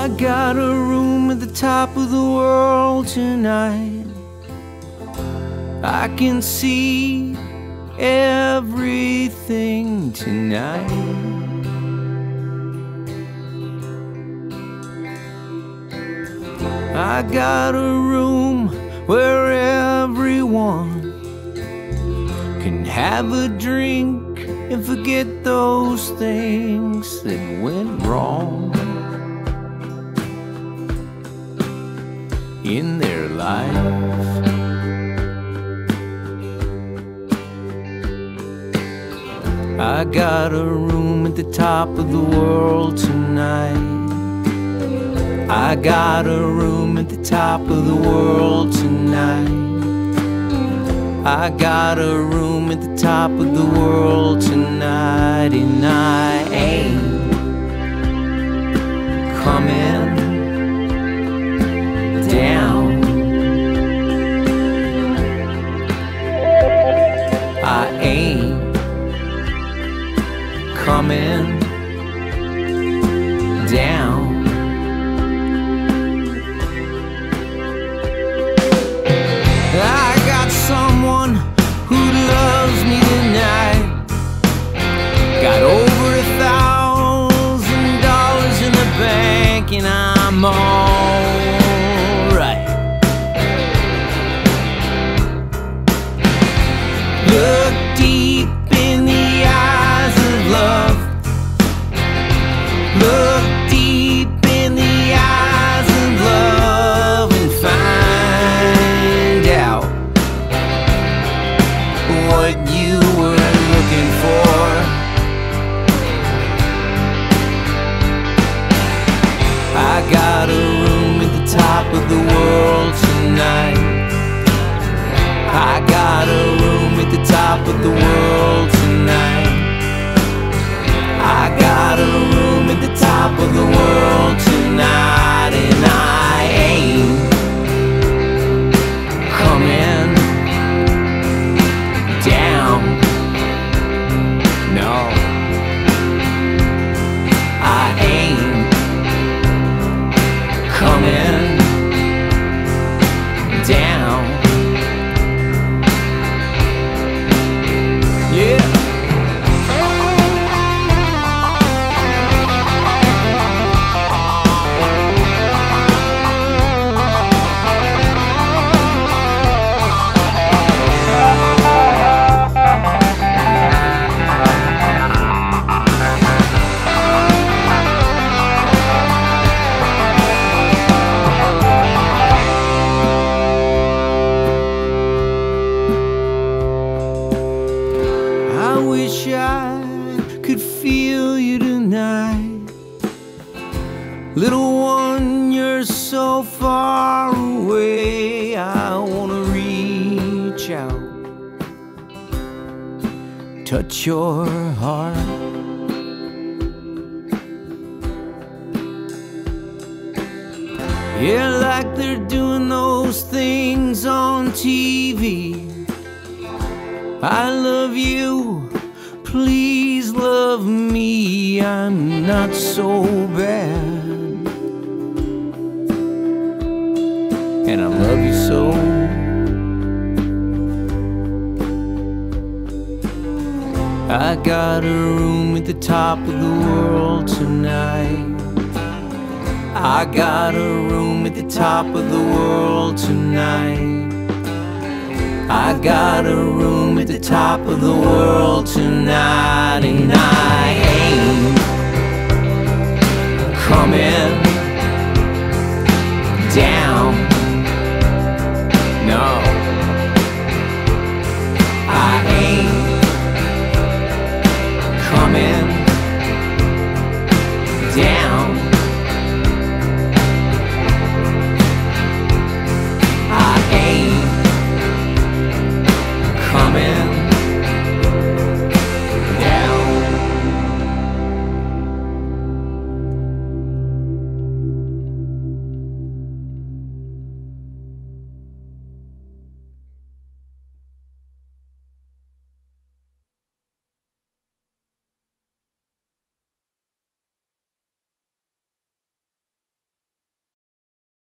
I got a room at the top of the world tonight. I can see everything tonight. I got a room where everyone can have a drink and forget those things that went wrong in their life. I got a room at the top of the world tonight. I got a room at the top of the world tonight. I got a room at the top of the world tonight, and I ain't coming down. I ain't coming down. I got someone who loves me tonight. Got over $1,000 in the bank, and I'm alright. Look deep in the eyes of love. Look deep in the eyes of love and find out what you were looking for. I got a room at the top of the world tonight. I got a room at the top of the world tonight. I got a room at the top of the world tonight, and I ain't coming down. No, I ain't coming down. Yeah. I wish I could feel you tonight. Little one, you're so far away. I wanna reach out, touch your heart. Yeah, like they're doing those things on TV. I love you, please love me, I'm not so bad, and I love you so. I got a room at the top of the world tonight. I got a room at the top of the world tonight. I got a room at the top of the world tonight, and I ain't